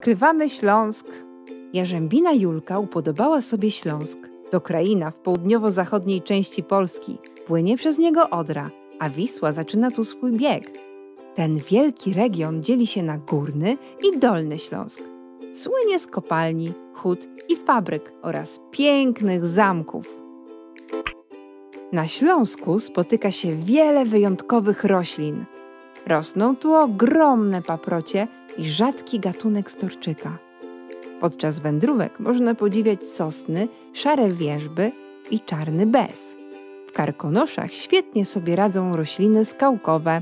Odkrywamy Śląsk. Jarzębina Julka upodobała sobie Śląsk. To kraina w południowo-zachodniej części Polski. Płynie przez niego Odra, a Wisła zaczyna tu swój bieg. Ten wielki region dzieli się na Górny i Dolny Śląsk. Słynie z kopalni, hut i fabryk oraz pięknych zamków. Na Śląsku spotyka się wiele wyjątkowych roślin. Rosną tu ogromne paprocie i rzadki gatunek storczyka. Podczas wędrówek można podziwiać sosny, szare wierzby i czarny bez. W Karkonoszach świetnie sobie radzą rośliny skałkowe.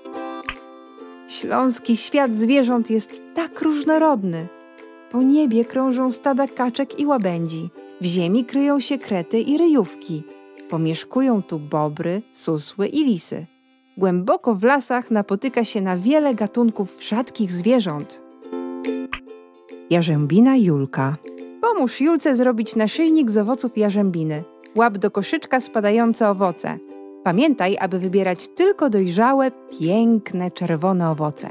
Śląski świat zwierząt jest tak różnorodny. Po niebie krążą stada kaczek i łabędzi. W ziemi kryją się krety i ryjówki. Pomieszkują tu bobry, susły i lisy. Głęboko w lasach napotyka się na wiele gatunków rzadkich zwierząt. Jarzębina Julka. Pomóż Julce zrobić naszyjnik z owoców jarzębiny. Łap do koszyczka spadające owoce. Pamiętaj, aby wybierać tylko dojrzałe, piękne, czerwone owoce.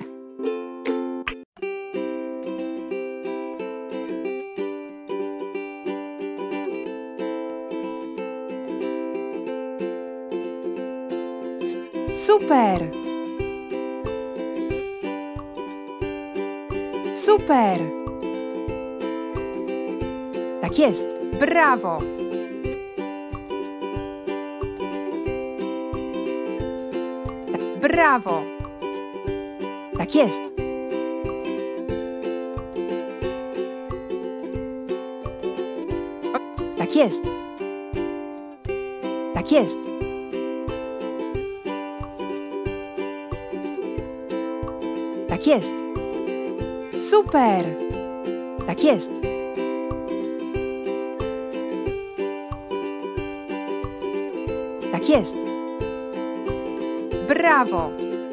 Super! Super! Tak jest! Brawo! Brawo! Tak jest! Tak jest! Tak jest! Tak jest! Super! Tak jest! Tak jest! Brawo!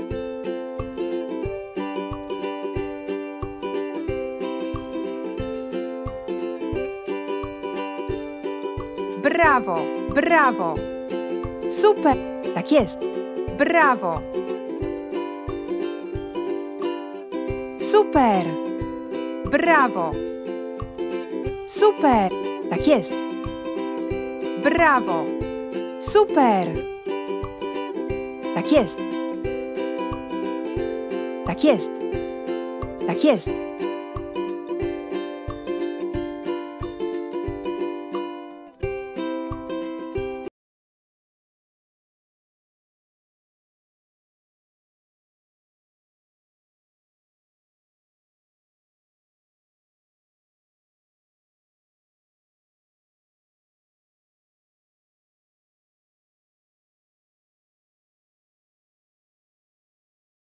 Brawo! Brawo! Super! Tak jest! Brawo! Super! Brawo! Super! Tak jest! Brawo! Super! Tak jest! Tak jest! Tak jest!